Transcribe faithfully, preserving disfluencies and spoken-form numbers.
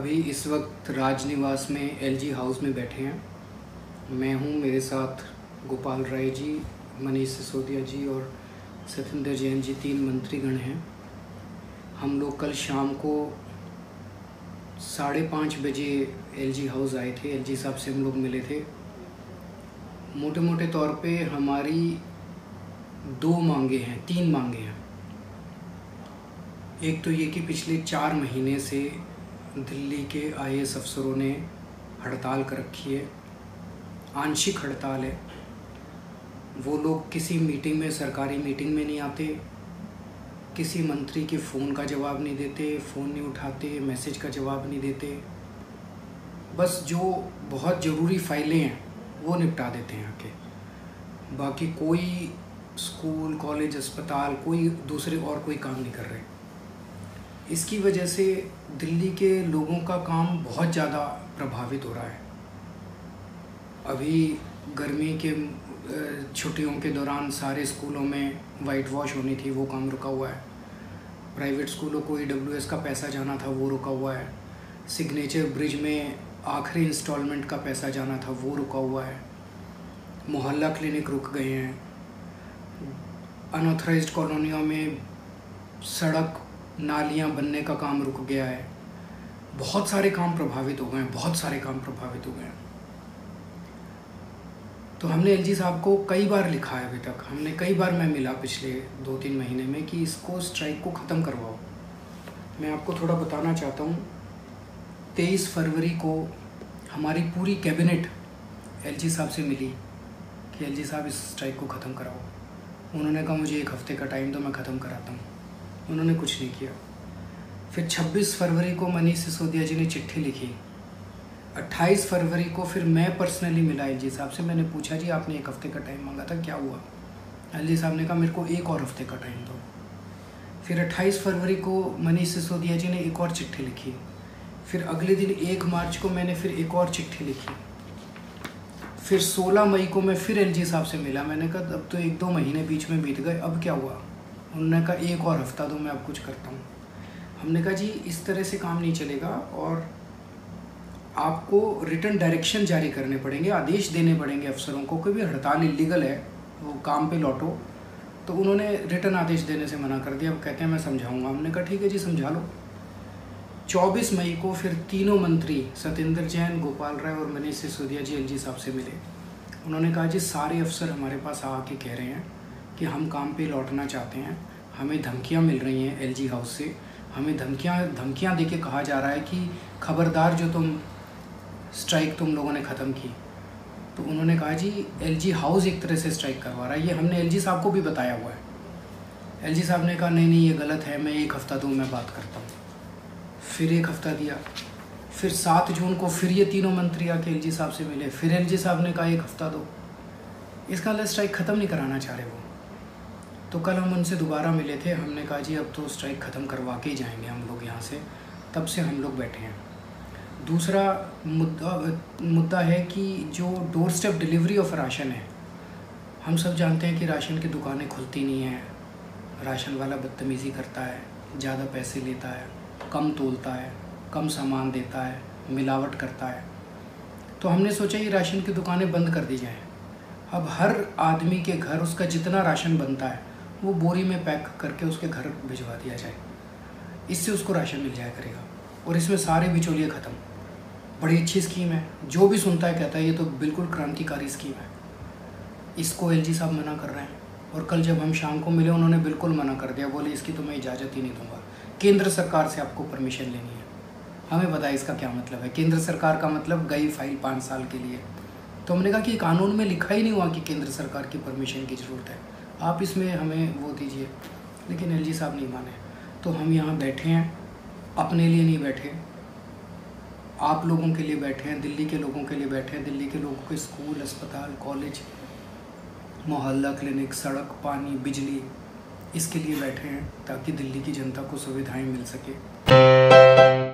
अभी इस वक्त राजनिवास में एलजी हाउस में बैठे हैं। मैं हूं, मेरे साथ गोपाल राय जी, मनीष सिसोदिया जी और सत्येंद्र जैन जी, तीन मंत्रीगण हैं। हम लोग कल शाम को साढ़े पाँच बजे एलजी हाउस आए थे। एलजी साहब से हम लोग मिले थे। मोटे मोटे तौर पे हमारी दो मांगे हैं, तीन मांगे हैं। एक तो ये कि पिछले चार महीने से दिल्ली के आईएएस अफसरों ने हड़ताल कर रखी है, आंशिक हड़ताल है। वो लोग किसी मीटिंग में, सरकारी मीटिंग में नहीं आते, किसी मंत्री के फ़ोन का जवाब नहीं देते, फ़ोन नहीं उठाते, मैसेज का जवाब नहीं देते। बस जो बहुत ज़रूरी फाइलें हैं वो निपटा देते हैं आके। बाकी कोई स्कूल, कॉलेज, अस्पताल, कोई दूसरे और कोई काम नहीं कर रहे। इसकी वजह से दिल्ली के लोगों का काम बहुत ज़्यादा प्रभावित हो रहा है। अभी गर्मी के छुट्टियों के दौरान सारे स्कूलों में वाइट वॉश होनी थी, वो काम रुका हुआ है। प्राइवेट स्कूलों को ईडब्ल्यूएस का पैसा जाना था, वो रुका हुआ है। सिग्नेचर ब्रिज में आखिरी इंस्टॉलमेंट का पैसा जाना था, वो रुका हुआ है। मोहल्ला क्लिनिक रुक गए हैं। अनऑथराइज्ड कॉलोनियों में सड़क, नालियां बनने का काम रुक गया है। बहुत सारे काम प्रभावित हो गए हैं, बहुत सारे काम प्रभावित हो गए हैं। तो हमने एलजी साहब को कई बार लिखा है, अभी तक हमने कई बार, मैं मिला पिछले दो तीन महीने में, कि इसको स्ट्राइक को ख़त्म करवाओ। मैं आपको थोड़ा बताना चाहता हूँ। तेईस फरवरी को हमारी पूरी कैबिनेट एलजी साहब से मिली कि एलजी साहब इस स्ट्राइक को ख़त्म कराओ। उन्होंने कहा मुझे एक हफ़्ते का टाइम दो, मैं ख़त्म कराता हूँ। उन्होंने कुछ नहीं किया। फिर छब्बीस फरवरी को मनीष सिसोदिया जी ने चिट्ठी लिखी। अट्ठाईस फरवरी को फिर मैं पर्सनली मिला एलजी साहब से। मैंने पूछा, जी आपने एक हफ़्ते का टाइम मांगा था, क्या हुआ? एलजी साहब ने कहा मेरे को एक और हफ्ते का टाइम दो। फिर अट्ठाईस फरवरी को मनीष सिसोदिया जी ने एक और चिट्ठी लिखी। फिर अगले दिन एक मार्च को मैंने फिर एक और चिट्ठी लिखी। फिर सोलह मई को मैं फिर एलजी साहब से मिला। मैंने कहा अब तो एक दो महीने बीच में बीत गए, अब क्या हुआ? उन्होंने कहा एक और हफ्ता दो, मैं अब कुछ करता हूँ। हमने कहा जी इस तरह से काम नहीं चलेगा और आपको रिटर्न डायरेक्शन जारी करने पड़ेंगे, आदेश देने पड़ेंगे अफसरों को कि भी हड़ताल इलीगल है, वो काम पे लौटो। तो उन्होंने रिटर्न आदेश देने से मना कर दिया। अब कहते हैं मैं समझाऊंगा। हमने कहा ठीक है जी, समझा लो। चौबीस मई को फिर तीनों मंत्री सत्येंद्र जैन, गोपाल राय और मनीष सिसोदिया जी एलजी साहब से मिले। उन्होंने कहा जी सारे अफसर हमारे पास आके कह रहे हैं कि हम काम पे लौटना चाहते हैं, हमें धमकियां मिल रही हैं एलजी हाउस से, हमें धमकियां धमकियां देके कहा जा रहा है कि खबरदार जो तुम स्ट्राइक तुम लोगों ने ख़त्म की। तो उन्होंने कहा जी एलजी हाउस एक तरह से स्ट्राइक करवा रहा है। ये हमने एलजी साहब को भी बताया हुआ है। एलजी साहब ने कहा नहीं नहीं ये गलत है, मैं एक हफ़्ता दूँ, मैं बात करता हूँ। फिर एक हफ़्ता दिया। फिर सात जून को फिर ये तीनों मंत्री आके एलजी साहब से मिले। फिर एलजी साहब ने कहा एक हफ़्ता दो। इसका मतलब स्ट्राइक ख़त्म नहीं कराना चाह रहे वो। तो कल हम उनसे दोबारा मिले थे। हमने कहा जी अब तो स्ट्राइक ख़त्म करवा के ही जाएंगे हम लोग यहाँ से। तब से हम लोग बैठे हैं। दूसरा मुद्दा मुद्दा है कि जो door step delivery of ration है, हम सब जानते हैं कि राशन की दुकानें खुलती नहीं हैं, राशन वाला बदतमीज़ी करता है, ज़्यादा पैसे लेता है, कम तोलता है, कम सामान देता है, मिलावट करता है। तो हमने सोचा ये राशन की दुकानें बंद कर दी जाएँ। अब हर आदमी के घर उसका जितना राशन बनता है वो बोरी में पैक करके उसके घर भिजवा दिया जाए। इससे उसको राशन मिल जाया करेगा और इसमें सारे बिचौलिए ख़त्म। बड़ी अच्छी स्कीम है। जो भी सुनता है कहता है ये तो बिल्कुल क्रांतिकारी स्कीम है। इसको एलजी साहब मना कर रहे हैं। और कल जब हम शाम को मिले उन्होंने बिल्कुल मना कर दिया। बोले इसकी तो मैं इजाज़त ही नहीं दूँगा, केंद्र सरकार से आपको परमिशन लेनी है। हमें पता है इसका क्या मतलब है। केंद्र सरकार का मतलब गई फाइल पाँच साल के लिए। तो हमने कहा कि कानून में लिखा ही नहीं हुआ कि केंद्र सरकार की परमिशन की ज़रूरत है, आप इसमें हमें वो दीजिए। लेकिन एलजी साहब नहीं माने। तो हम यहाँ बैठे हैं, अपने लिए नहीं बैठे, आप लोगों के लिए बैठे हैं, दिल्ली के लोगों के लिए बैठे हैं। दिल्ली के लोगों के स्कूल, अस्पताल, कॉलेज, मोहल्ला क्लिनिक, सड़क, पानी, बिजली, इसके लिए बैठे हैं ताकि दिल्ली की जनता को सुविधाएं मिल सके।